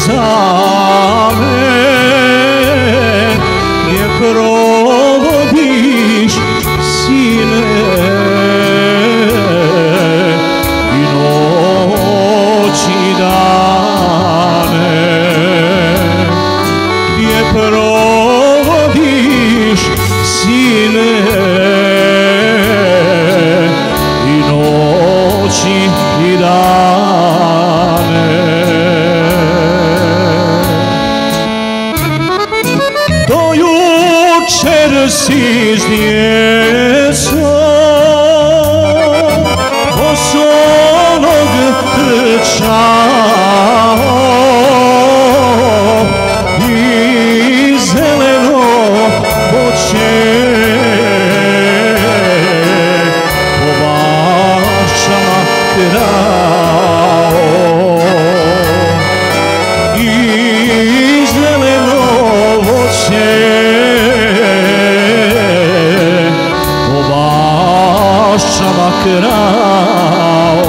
same, gdje provodiš sine i noći dane, gdje provodiš sine i noći i dane. Do jučer si s djecom osonog trčao i zeleno voće po baščama krao i zeleno voće po baščama krao.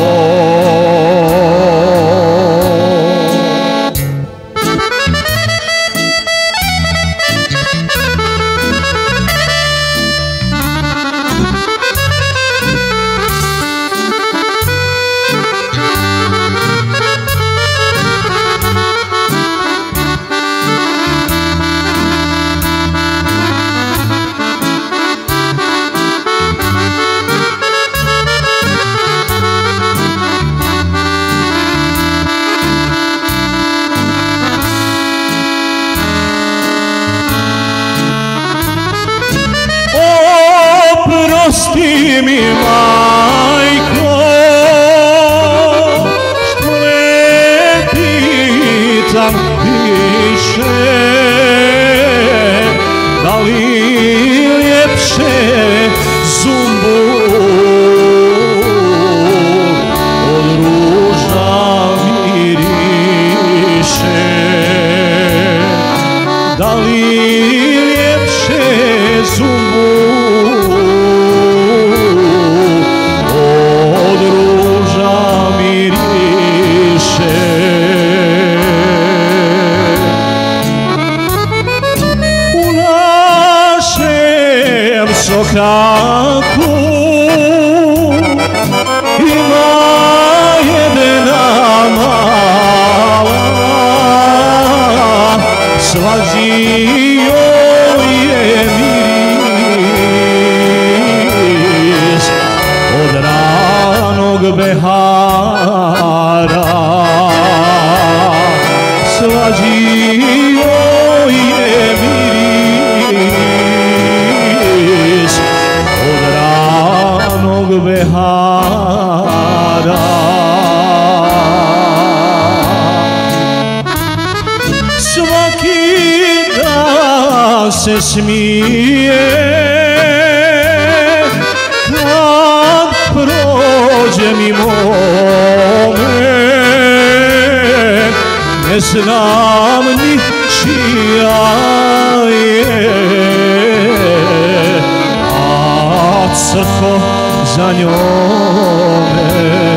Oprosti mi, majko, što ne pitam više, da li ljepše zumbul od ruža miriše, da li ljepše zumbul od ruža miriše. U našem sokaku ima jedna mala, svađio je miris od ranog behara, svađio je miris od ranog behara. Svaki dan se smije kad prođe mimo me, ne znam ni čija je, a crko za njome,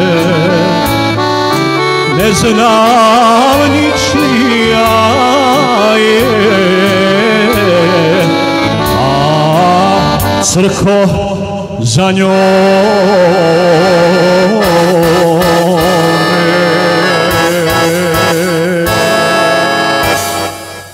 ne znam ni čija je, a crko za njom.